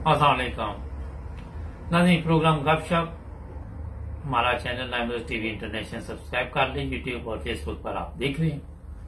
अस्सलाम वालेकुम नाज़रीन, प्रोग्राम गपशप हमारा चैनल नाइमर्स टीवी इंटरनेशनल सब्सक्राइब कर लें। यूट्यूब और फेसबुक पर आप देख रहे हैं।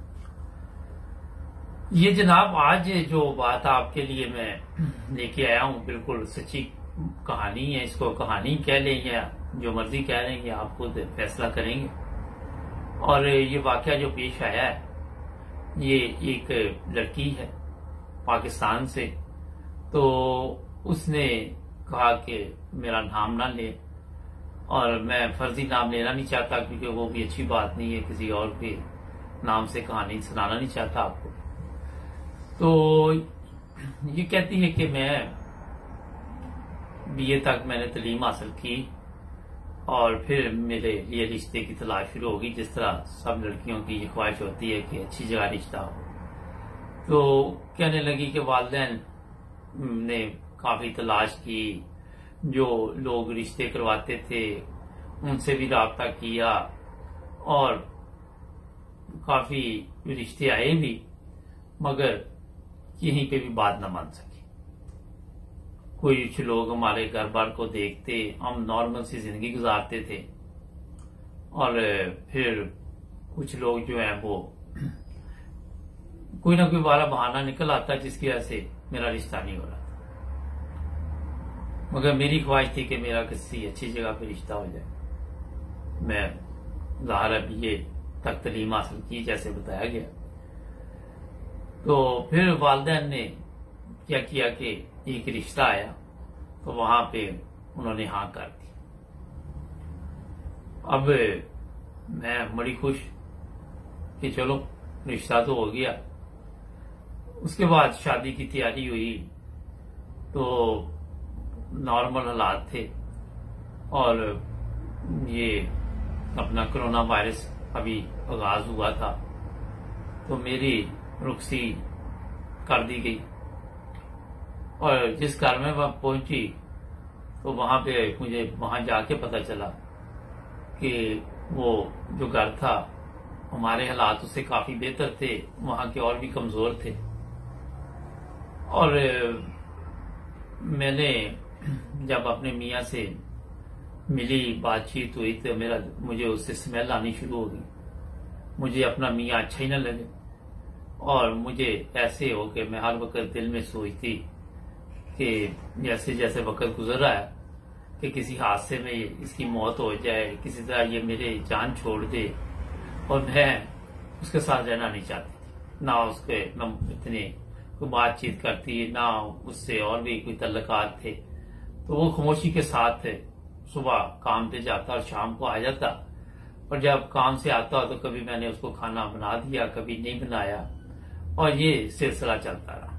ये जनाब आज जो बात आपके लिए मैं लेके आया हूं बिल्कुल सच्ची कहानी है। इसको कहानी कह लें या जो मर्जी कह लें, ये आप खुद फैसला करेंगे। और ये वाकया जो पेश आया है, ये एक लड़की है पाकिस्तान से। तो उसने कहा कि मेरा नाम ना ले, और मैं फर्जी नाम लेना नहीं चाहता क्योंकि वो भी अच्छी बात नहीं है। किसी और के नाम से कहानी सुनाना नहीं चाहता आपको। तो ये कहती है कि मैं बीए तक मैंने तालीम हासिल की और फिर मेरे लिए रिश्ते की तलाश शुरू होगी। जिस तरह सब लड़कियों की ये ख्वाहिश होती है कि अच्छी जगह रिश्ता हो। तो कहने लगी कि वालिदैन ने काफी तलाश की, जो लोग रिश्ते करवाते थे उनसे भी राब्ता किया और काफी रिश्ते आए भी, मगर कहीं पे भी बात न मान सकी। कुछ लोग हमारे घर बार को देखते, हम नॉर्मल सी जिंदगी गुजारते थे, और फिर कुछ लोग जो हैं वो कोई ना कोई वाला बहाना निकल आता जिसकी वजह से मेरा रिश्ता नहीं हो रहा था। मगर मेरी ख्वाहिश थी कि मेरा किसी अच्छी जगह पे रिश्ता हो जाए। मैं ज़ाहिर बीए तक तालीम हासिल की जैसे बताया गया। तो फिर वालिदैन ने क्या किया कि एक रिश्ता आया, तो वहां पे उन्होंने हाँ कर दी। अब मैं बड़ी खुश कि चलो रिश्ता तो हो गया। उसके बाद शादी की तैयारी हुई, तो नॉर्मल हालात थे, और ये अपना कोरोना वायरस अभी आगाज हुआ था। तो मेरी रुखसी कर दी गई, और जिस घर में वह पहुंची तो वहां पे मुझे वहां जाके पता चला कि वो जो घर था हमारे हालात उससे काफी बेहतर थे, वहां के और भी कमजोर थे। और मैंने जब अपने मियाँ से मिली, बातचीत हुई, तो मुझे उससे स्मेल आनी शुरू हो गई। मुझे अपना मियाँ अच्छा ही न लगे, और मुझे ऐसे हो कि मैं हर वक्त दिल में सोचती कि जैसे जैसे वक्त गुजर रहा है कि किसी हादसे में इसकी मौत हो जाए, किसी तरह ये मेरे जान छोड़ दे, और मैं उसके साथ रहना नहीं चाहती थी। ना उसके न इतने कोई बातचीत करती, ना उससे और भी कोई तल्लुकात थे। तो वो खामोशी के साथ सुबह काम पे जाता और शाम को आ जाता, और जब काम से आता तो कभी मैंने उसको खाना बना दिया, कभी नहीं बनाया, और ये सिलसिला चलता रहा।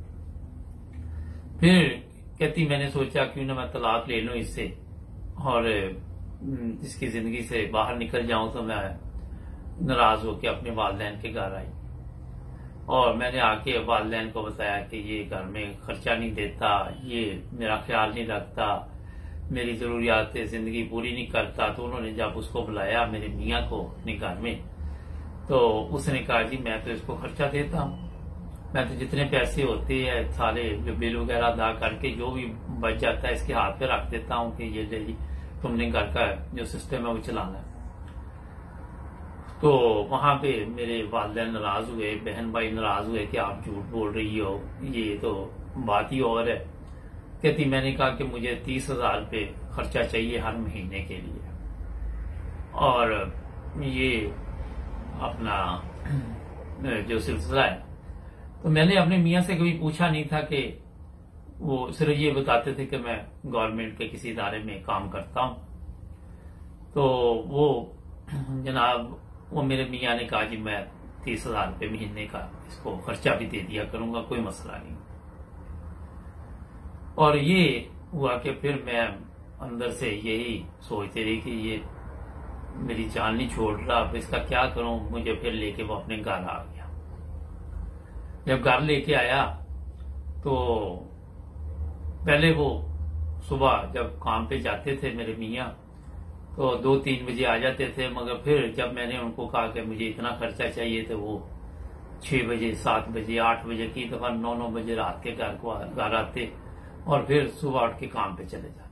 फिर कहती मैंने सोचा क्यों ना मैं तलाक ले लूं इससे, और इसकी जिंदगी से बाहर निकल जाऊं। तो मैं नाराज होकर अपने वालिदैन के घर आई, और मैंने आके वालिदैन को बताया कि ये घर में खर्चा नहीं देता, ये मेरा ख्याल नहीं रखता, मेरी जरूरियात जिंदगी पूरी नहीं करता। तो उन्होंने जब उसको बुलाया मेरे मियाँ को अपने घर में, तो उसने कहा जी मैं तो इसको खर्चा देता हूँ, मैं तो जितने पैसे होते हैं सारे जो बिल वगैरह अदा करके जो भी बच जाता है इसके हाथ पे रख देता हूँ कि ये ले जी, तुमने घर का जो सिस्टम है वो चलाना है। तो वहां पे मेरे वालिदैन नाराज हुए, बहन भाई नाराज हुए कि आप झूठ बोल रही हो, ये तो बात ही और है। कहती मैंने कहा कि मुझे 30,000 रुपये खर्चा चाहिए हर महीने के लिए, और ये अपना जो सिलसिला है। तो मैंने अपने मियाँ से कभी पूछा नहीं था कि वो सिर्फ ये बताते थे कि मैं गवर्नमेंट के किसी इदारे में काम करता हूँ। तो वो जनाब वो मेरे मियाँ ने कहा जी मैं 30,000 रुपये महीने का इसको खर्चा भी दे दिया करूंगा, कोई मसला नहीं। और ये हुआ कि फिर मैं अंदर से यही सोचती रही कि ये मेरी जान नहीं छोड़ रहा, अब इसका क्या करूं। मुझे फिर लेके वो अपने घर आ गया। जब घर लेके आया तो पहले वो सुबह जब काम पे जाते थे मेरे मियाँ, तो 2-3 बजे आ जाते थे, मगर फिर जब मैंने उनको कहा कि मुझे इतना खर्चा चाहिए तो वो 6 बजे, 7 बजे, 8 बजे, की दफा 9-9 बजे रात के घर आते, और फिर सुबह उठ के काम पे चले जाते।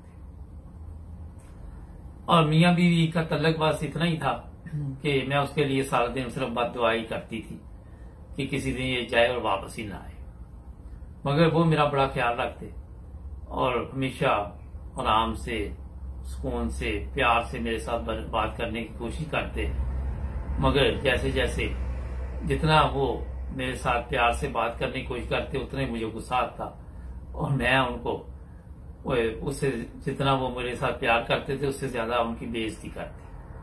और मियाँ बीवी का तल्लक बस इतना ही था कि मैं उसके लिए सारा दिन सिर्फ बद्दुआ ही करती थी कि किसी दिन ये जाए और वापस ही ना आए, मगर वो मेरा बड़ा ख्याल रखते और हमेशा आराम से, सुकून से, प्यार से मेरे साथ बात करने की कोशिश करते। मगर जैसे जैसे जितना वो मेरे साथ प्यार से बात करने की कोशिश करते उतने मुझे गुस्सा आता और मैं उनको उससे जितना वो मेरे साथ प्यार करते थे उससे ज्यादा उनकी बेइज्जती करते।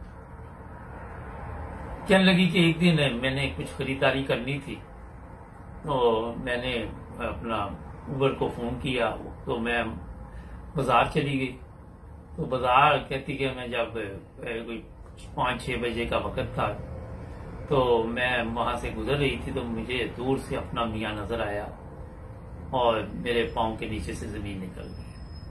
कहने लगी कि एक दिन मैंने कुछ खरीदारी करनी थी तो मैंने अपना उबर को फोन किया तो मैं बाजार चली गई। तो बाजार कहती कि मैं जब कोई 5-6 बजे का वक्त था तो मैं वहां से गुजर रही थी तो मुझे दूर से अपना मियाँ नजर आया और मेरे पांव के नीचे से जमीन निकल गई।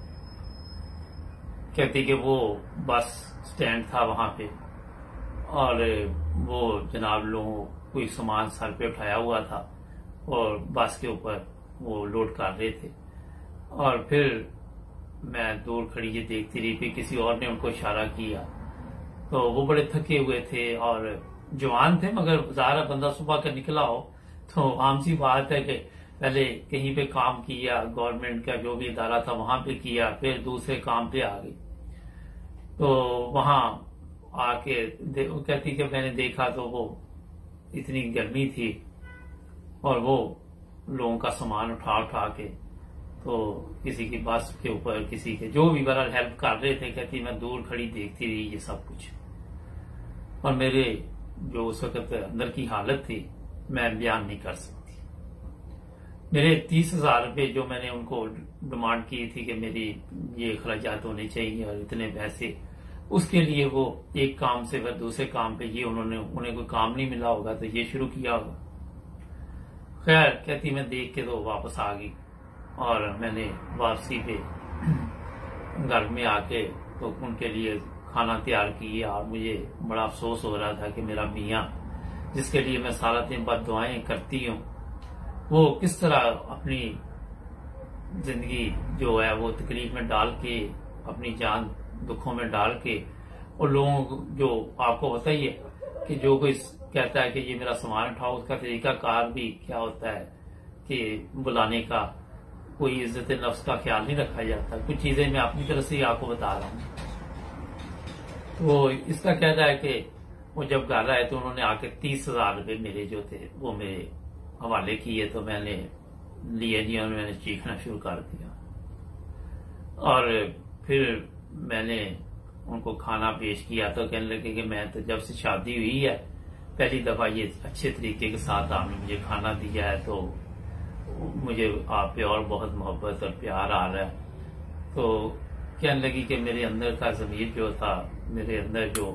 कहती कि वो बस स्टैंड था वहां पे और वो जनाब लोगों कोई सामान सर पे उठाया हुआ था और बस के ऊपर वो लोड कर रहे थे। और फिर मैं दूर खड़ी ये देखती रही, फिर किसी और ने उनको इशारा किया तो वो बड़े थके हुए थे और जवान थे, मगर ज़ाहिर बंदा सुबह का निकला हो तो आम सी बात है कि पहले कहीं पे काम किया, गवर्नमेंट का जो भी इदारा था वहां पे किया, फिर दूसरे काम पे आ गई। तो वहां आके कहती कि मैंने देखा तो वो इतनी गर्मी थी और वो लोगों का सामान उठा उठा के तो किसी की बस के ऊपर, किसी के जो भी बहरहाल हेल्प कर रहे थे। कहती मैं दूर खड़ी देखती रही ये सब कुछ और मेरे जो उस वक्त अंदर की हालत थी मैं बयान नहीं कर सकती। मेरे 30,000 रुपये जो मैंने उनको डिमांड की थी कि मेरी ये खर्चात होने चाहिए और इतने पैसे, उसके लिए वो एक काम से फिर दूसरे काम पे ये उन्हें कोई काम नहीं मिला होगा तो ये शुरू किया होगा। खैर कहती मैं देख के तो वापस आ गई और मैंने वापसी पे घर में आके तो उनके लिए खाना तैयार किया और मुझे बड़ा अफसोस हो रहा था कि मेरा मियाँ जिसके लिए मैं सारा दिन बाद दुआएं करती हूँ वो किस तरह अपनी जिंदगी जो है वो तकलीफ में डाल के, अपनी जान दुखों में डाल के, और लोगों जो आपको पता ही है कि जो कोई कहता है कि ये मेरा सामान उठाओ उसका तरीका कार भी क्या होता है कि बुलाने का कोई इज्जत नफ्स का ख्याल नहीं रखा जाता। कुछ चीजें मैं अपनी तरफ से ही आपको बता रहा हूँ। तो इसका कहता है कि वो जब घर आए तो उन्होंने आके 30,000 रुपये मेरे जो थे वो मेरे हवाले किए तो मैंने लिए नहीं और मैंने चीखना शुरू कर दिया। और फिर मैंने उनको खाना पेश किया तो कहने लगे कि मैं तो जब से शादी हुई है पहली दफा ये अच्छे तरीके के साथ आपने मुझे खाना दिया है तो मुझे आप पे और बहुत मोहब्बत और प्यार आ रहा है। तो कहने लगी कि मेरे अंदर का ज़मीर जो था, मेरे अंदर जो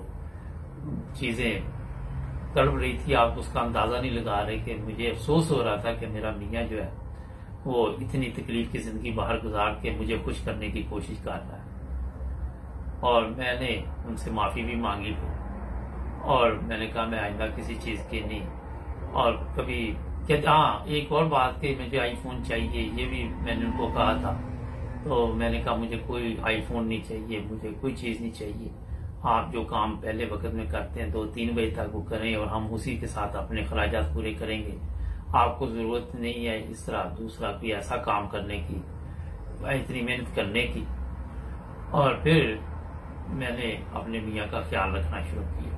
चीजें तड़प रही थी आप उसका अंदाजा नहीं लगा रहे कि मुझे अफसोस हो रहा था कि मेरा मियाँ जो है वो इतनी तकलीफ की जिंदगी बाहर गुजार के मुझे खुश करने की कोशिश कर रहा है। और मैंने उनसे माफी भी मांगी थी और मैंने कहा मैं आइंदा किसी चीज की नहीं। और कभी क्या, हाँ एक और बात कि मुझे आईफोन चाहिए ये भी मैंने उनको कहा था। तो मैंने कहा मुझे कोई आईफोन नहीं चाहिए, मुझे कोई चीज नहीं चाहिए। आप जो काम पहले वक्त में करते हैं 2-3 बजे तक वो करें और हम उसी के साथ अपने खराजात पूरे करेंगे। आपको जरूरत नहीं है इस तरह दूसरा कोई ऐसा काम करने की, इतनी मेहनत करने की। और फिर मैंने अपने मियाँ का ख्याल रखना शुरू किया।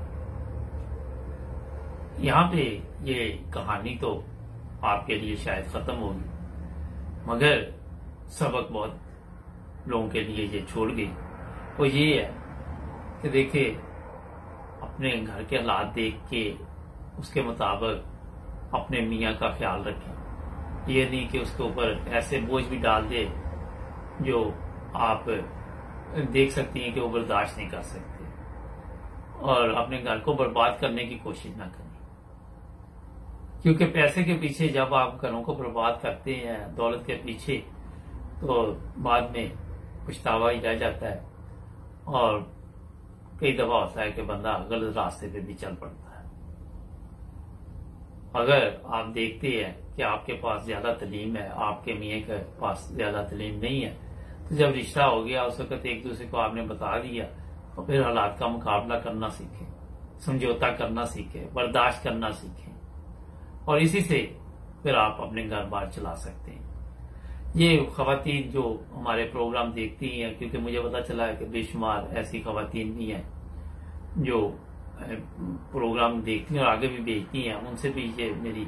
यहाँ पे ये कहानी तो आपके लिए शायद खत्म होगी, मगर सबक बहुत लोगों के लिए ये छोड़ गई। वो ये है कि देखिए अपने घर के हालात देख के उसके मुताबिक अपने मियाँ का ख्याल रखें। ये नहीं कि उसके ऊपर ऐसे बोझ भी डाल दे जो आप देख सकती हैं कि वो बर्दाश्त नहीं कर सकते, और अपने घर को बर्बाद करने की कोशिश ना करें। क्योंकि पैसे के पीछे जब आप घरों को बर्बाद करते हैं, दौलत के पीछे, तो बाद में पछतावा ही रह जाता है और कई दफा होता है कि बंदा गलत रास्ते पे भी चल पड़ता है। अगर आप देखते हैं कि आपके पास ज्यादा तालीम है, आपके मियाँ के पास ज्यादा तालीम नहीं है। तो जब रिश्ता हो गया उस वक्त एक दूसरे को आपने बता दिया, तो फिर हालात का मुकाबला करना सीखें, समझौता करना सीखें, बर्दाश्त करना सीखें, और इसी से फिर आप अपने घर बार चला सकते हैं। ये खवातीन जो हमारे प्रोग्राम देखती हैं, क्योंकि मुझे पता चला है कि बेशुमार ऐसी खवातीन भी हैं जो प्रोग्राम देखती हैं और आगे भी भेजती हैं, उनसे भी ये मेरी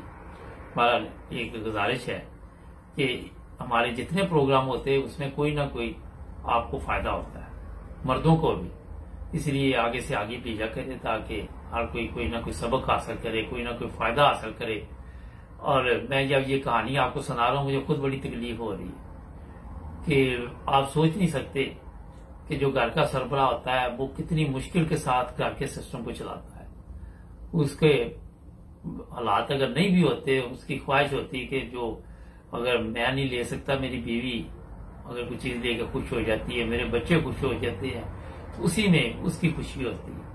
एक गुजारिश है कि हमारे जितने प्रोग्राम होते हैं उसमें कोई ना कोई आपको फायदा होता है, मर्दों को भी। इसलिए आगे से आगे भेजा करें ताकि हर कोई ना कोई सबक हासिल करे, कोई ना कोई फायदा हासिल करे। और मैं जब ये कहानी आपको सुना रहा हूं, मुझे खुद बड़ी तकलीफ हो रही है कि आप सोच नहीं सकते कि जो घर का सरबराह होता है वो कितनी मुश्किल के साथ घर के सिस्टम को चलाता है। उसके हालात अगर नहीं भी होते, उसकी ख्वाहिश होती है कि जो अगर मैं नहीं ले सकता, मेरी बीवी अगर कुछ चीज लेकर खुश हो जाती है, मेरे बच्चे खुश हो जाते हैं, तो उसी में उसकी खुशी होती है।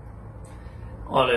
और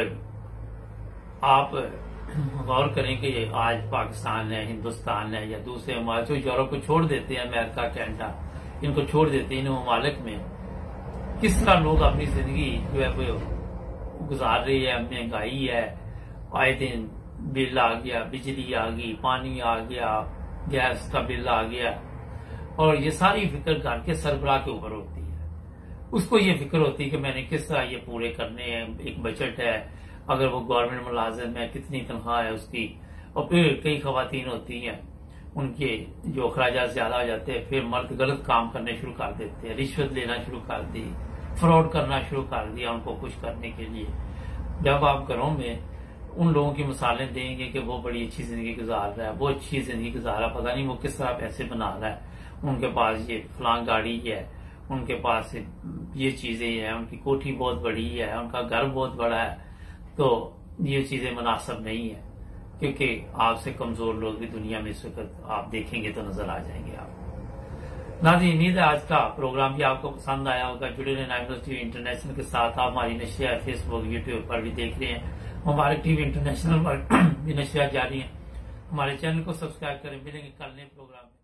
आप गौर करें कि आज पाकिस्तान है, हिंदुस्तान है या दूसरे ममालिक जो यूरोप को छोड़ देते हैं, अमेरिका, कनाडा, इनको छोड़ देते हैं, इन ममालिक में किस तरह लोग अपनी जिंदगी जो है वो गुजार रहे हैं। महंगाई है, आए दिन बिल आ गया, बिजली आ गई, पानी आ गया, गैस का बिल आ गया, और ये सारी फिक्र घर के सरबराह के ऊपर होती है। उसको ये फिक्र होती है कि मैंने किस तरह ये पूरे करने हैं। एक बजट है, अगर वो गवर्नमेंट मुलाजिम है कितनी तनख्वाह है उसकी, और फिर कई खवातीन होती हैं उनके जो अखराजात ज्यादा आ जाते हैं, फिर मर्द गलत काम करने शुरू कर देते हैं, रिश्वत लेना शुरू कर दी, फ्रॉड करना शुरू कर दिया उनको खुश करने के लिए। जब आप घरों में उन लोगों की मिसालें देंगे कि वो बड़ी अच्छी जिंदगी गुजार रहा है, वो अच्छी जिंदगी गुजार रहा है, पता नहीं वो किस तरह पैसे बना रहा है, उनके पास ये फलां गाड़ी है, उनके पास ये चीजें हैं, उनकी कोठी बहुत बड़ी है, उनका घर बहुत बड़ा है, तो ये चीजें मुनासिब नहीं है। क्योंकि आपसे कमजोर लोग भी दुनिया में इस वक्त आप देखेंगे तो नजर आ जाएंगे आप। नाज़रीन, उम्मीद है आज का प्रोग्राम भी आपको पसंद आया होगा। जुड़े रहे नाइमरोज टीवी इंटरनेशनल के साथ। आप हमारी नशिया फेसबुक, यूट्यूब पर भी देख रहे हैं, मुबारक टीवी इंटरनेशनल पर भी नशिया जारी है। हमारे चैनल को सब्सक्राइब करें। मिलेंगे कल नए प्रोग्राम में।